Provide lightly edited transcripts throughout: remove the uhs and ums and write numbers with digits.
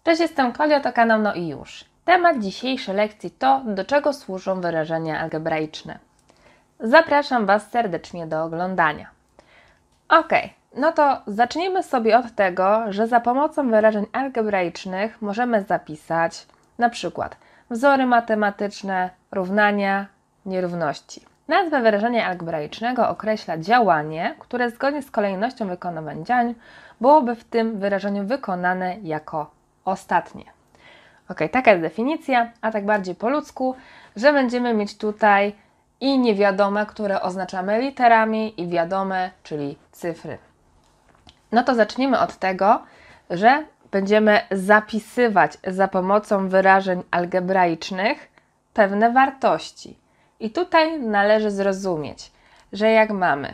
Cześć, jestem Klaudia, to kanał No i już. Temat dzisiejszej lekcji to, do czego służą wyrażenia algebraiczne. Zapraszam Was serdecznie do oglądania. Ok, no to zacznijmy sobie od tego, że za pomocą wyrażeń algebraicznych możemy zapisać na przykład wzory matematyczne, równania, nierówności. Nazwa wyrażenia algebraicznego określa działanie, które zgodnie z kolejnością wykonywań działań byłoby w tym wyrażeniu wykonane jako ostatnie. Ok, taka jest definicja, a tak bardziej po ludzku, że będziemy mieć tutaj i niewiadome, które oznaczamy literami, i wiadome, czyli cyfry. No to zacznijmy od tego, że będziemy zapisywać za pomocą wyrażeń algebraicznych pewne wartości. I tutaj należy zrozumieć, że jak mamy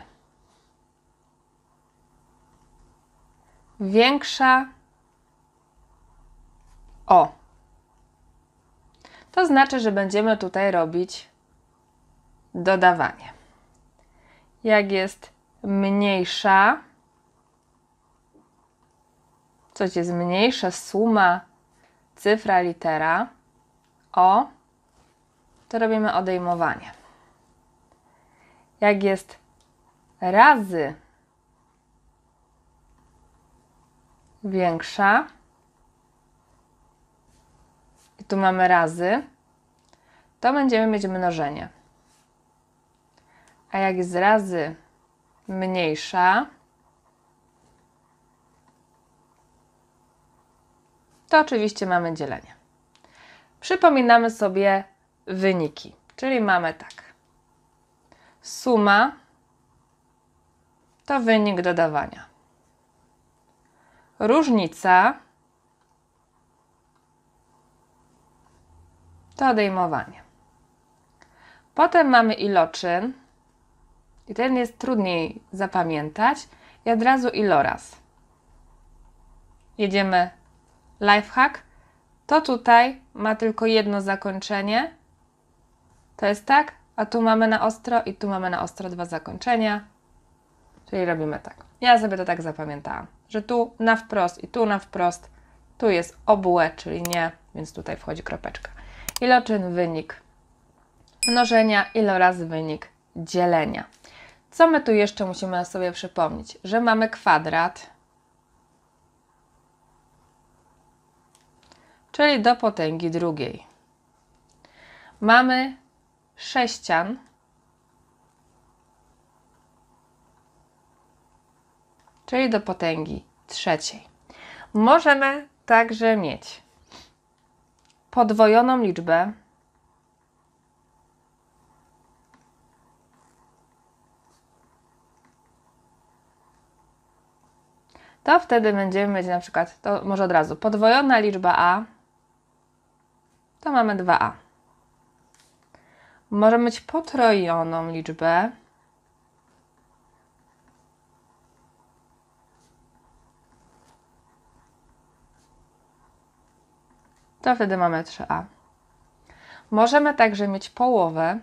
większa o, to znaczy, że będziemy tutaj robić dodawanie. Jak jest mniejsza, coś jest mniejsza, suma, cyfra, litera, o, to robimy odejmowanie. Jak jest razy większa, i tu mamy razy, to będziemy mieć mnożenie. A jak jest razy mniejsza, to oczywiście mamy dzielenie. Przypominamy sobie wyniki, czyli mamy tak. Suma to wynik dodawania. Różnica to odejmowanie. Potem mamy iloczyn i ten jest trudniej zapamiętać i od razu iloraz. Jedziemy lifehack, to tutaj ma tylko jedno zakończenie, to jest tak, a tu mamy na ostro i tu mamy na ostro dwa zakończenia, czyli robimy tak. Ja sobie to tak zapamiętałam, że tu na wprost i tu na wprost, tu jest obłe, czyli nie, więc tutaj wchodzi kropeczka. Iloczyn wynik mnożenia, iloraz wynik dzielenia. Co my tu jeszcze musimy sobie przypomnieć? Że mamy kwadrat, czyli do potęgi drugiej. Mamy sześcian, czyli do potęgi trzeciej. Możemy także mieć podwojoną liczbę, to wtedy będziemy mieć na przykład, to może od razu, podwojona liczba a, to mamy 2a. Możemy mieć potrojoną liczbę, to wtedy mamy 3a. Możemy także mieć połowę,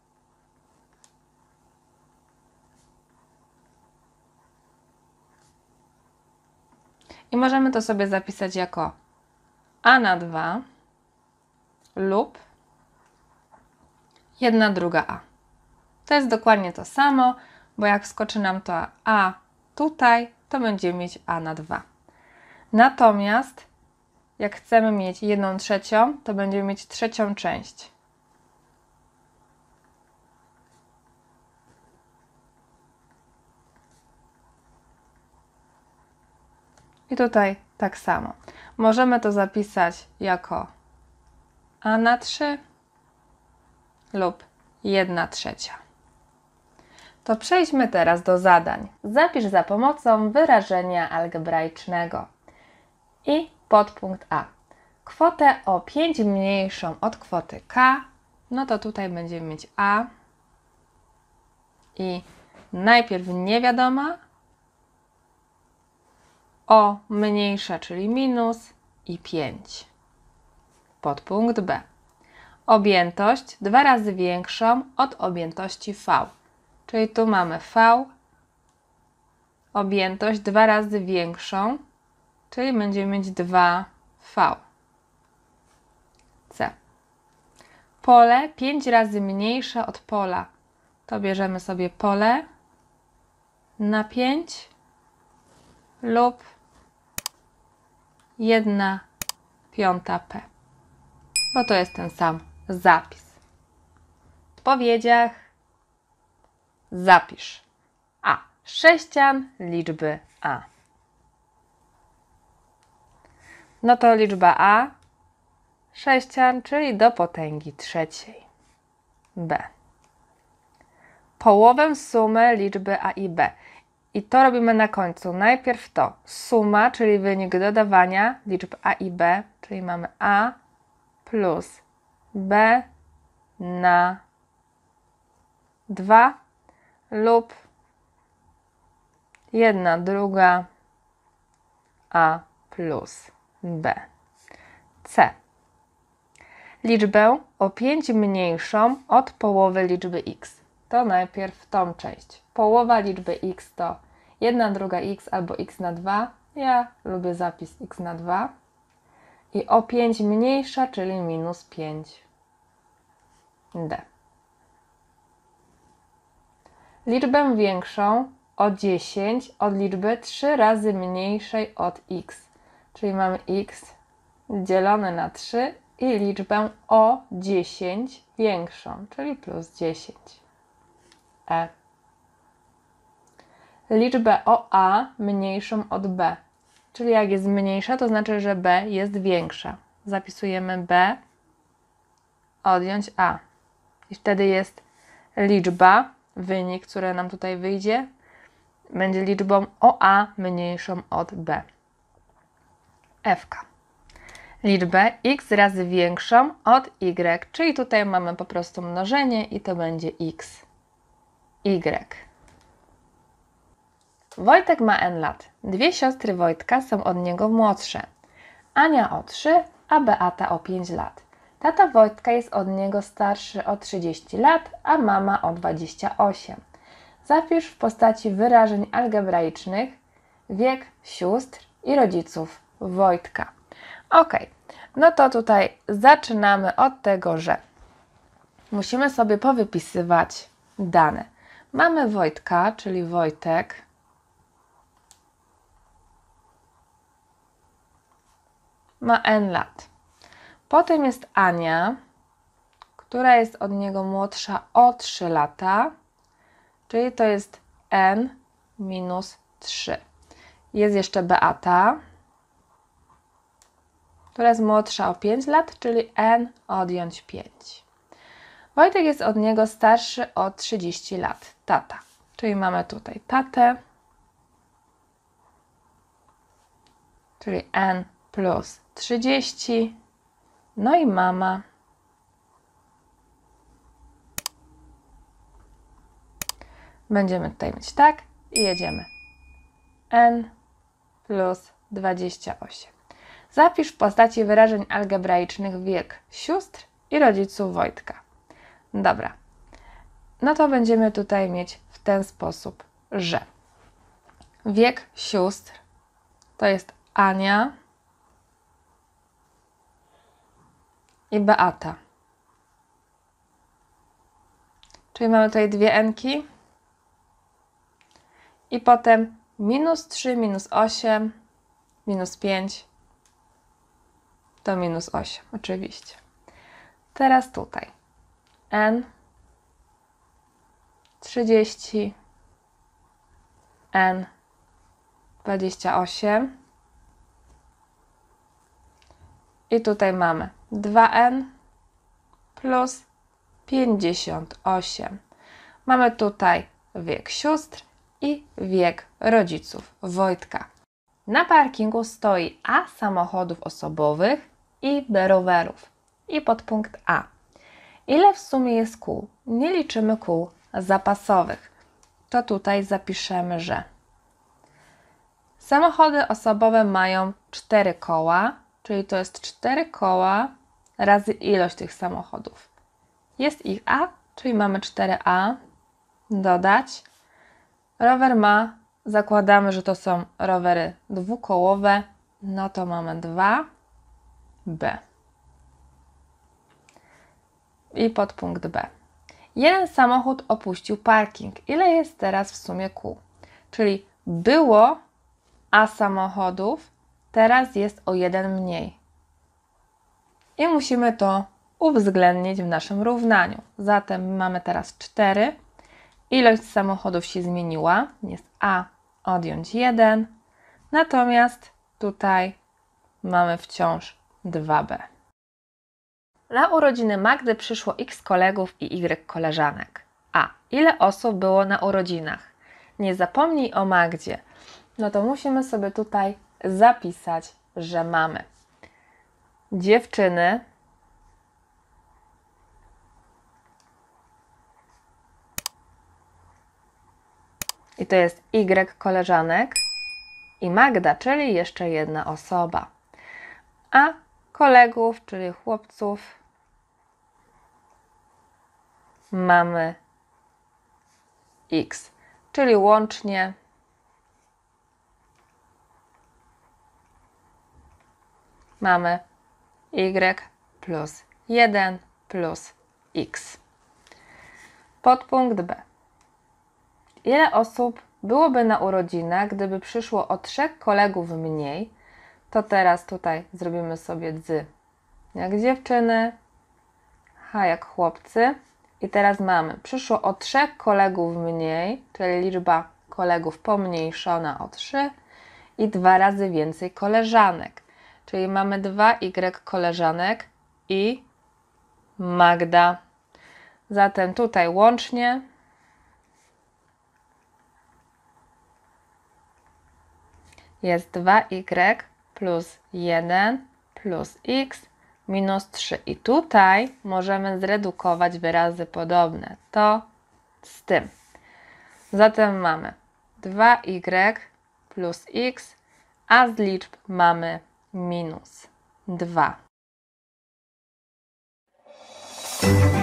i możemy to sobie zapisać jako a na 2 lub 1/2a. To jest dokładnie to samo, bo jak wskoczy nam to a tutaj, to będziemy mieć a na 2. Natomiast jak chcemy mieć 1/3, to będziemy mieć trzecią część. I tutaj tak samo. Możemy to zapisać jako a na 3 lub 1/3. To przejdźmy teraz do zadań. Zapisz za pomocą wyrażenia algebraicznego. I podpunkt A. Kwotę o 5 mniejszą od kwoty K, no to tutaj będziemy mieć A i najpierw niewiadoma, o mniejsza, czyli minus i 5. Podpunkt B. Objętość 2 razy większą od objętości V, czyli tu mamy V, objętość 2 razy większą, czyli będziemy mieć 2 V. C. Pole 5 razy mniejsze od pola. To bierzemy sobie pole na 5 lub 1/5 P. Bo to jest ten sam zapis. W odpowiedziach zapisz A. Sześcian liczby A. No to liczba A, sześcian, czyli do potęgi trzeciej. B. Połowę sumy liczby A i B. I to robimy na końcu. Najpierw to suma, czyli wynik dodawania liczb A i B, czyli mamy A plus B na 2 lub 1/2 A plus B. C. Liczbę o 5 mniejszą od połowy liczby x. To najpierw tą część. Połowa liczby x to 1/2 x albo x na 2. Ja lubię zapis x na 2. I o 5 mniejsza, czyli minus 5. D. Liczbę większą o 10 od liczby 3 razy mniejszej od x. Czyli mamy x dzielone na 3 i liczbę o 10 większą, czyli plus 10. E. Liczbę o a mniejszą od b. Czyli jak jest mniejsza, to znaczy, że b jest większa. Zapisujemy b, odjąć a. I wtedy jest liczba, wynik, który nam tutaj wyjdzie, będzie liczbą o a mniejszą od b. F-ka. Liczbę x razy większą od y, czyli tutaj mamy po prostu mnożenie i to będzie x. Y. Wojtek ma n lat. Dwie siostry Wojtka są od niego młodsze. Ania o 3, a Beata o 5 lat. Tata Wojtka jest od niego starszy o 30 lat, a mama o 28. Zapisz w postaci wyrażeń algebraicznych wiek sióstr i rodziców Wojtka. Ok, no to tutaj zaczynamy od tego, że musimy sobie powypisywać dane. Mamy Wojtka, czyli Wojtek. Ma n lat. Potem jest Ania, która jest od niego młodsza o 3 lata, czyli to jest n minus 3. Jest jeszcze Beata, która jest młodsza o 5 lat, czyli n odjąć 5. Wojtek jest od niego starszy o 30 lat. Tata, czyli mamy tutaj tatę, czyli n plus 30, no i mama. Będziemy tutaj mieć tak i jedziemy. N plus 28. Zapisz w postaci wyrażeń algebraicznych wiek sióstr i rodziców Wojtka. Dobra. No to będziemy tutaj mieć w ten sposób, że wiek sióstr to jest Ania i Beata. Czyli mamy tutaj dwie n-ki. I potem minus 3, minus 8, minus 5 to minus 8, oczywiście. Teraz tutaj n 30, n 28 i tutaj mamy 2n plus 58. Mamy tutaj wiek sióstr i wiek rodziców Wojtka. Na parkingu stoi A samochodów osobowych i B rowerów. I podpunkt A. Ile w sumie jest kół? Nie liczymy kół zapasowych. To tutaj zapiszemy, że samochody osobowe mają 4 koła, czyli to jest 4 koła razy ilość tych samochodów. Jest ich A, czyli mamy 4A, dodać. Rower ma, zakładamy, że to są rowery dwukołowe, no to mamy 2 B. I podpunkt B. Jeden samochód opuścił parking. Ile jest teraz w sumie kół? Czyli było A samochodów, teraz jest o jeden mniej. I musimy to uwzględnić w naszym równaniu. Zatem mamy teraz 4. Ilość samochodów się zmieniła. Jest A odjąć 1. Natomiast tutaj mamy wciąż 2B. Na urodziny Magdy przyszło X kolegów i Y koleżanek. A. Ile osób było na urodzinach? Nie zapomnij o Magdzie. No to musimy sobie tutaj zapisać, że mamy dziewczyny, i to jest Y koleżanek, i Magda, czyli jeszcze jedna osoba. A kolegów, czyli chłopców, mamy X, czyli łącznie mamy Y plus 1 plus X. Podpunkt B. Ile osób byłoby na urodzinach, gdyby przyszło o 3 kolegów mniej? To teraz tutaj zrobimy sobie dzy jak dziewczyny, H jak chłopcy. I teraz mamy, przyszło o 3 kolegów mniej, czyli liczba kolegów pomniejszona o 3 i 2 razy więcej koleżanek. Czyli mamy 2Y koleżanek i Magda. Zatem tutaj łącznie jest 2Y plus 1 plus X minus 3. I tutaj możemy zredukować wyrazy podobne. To z tym. Zatem mamy 2Y plus X, a z liczb mamy minus 2.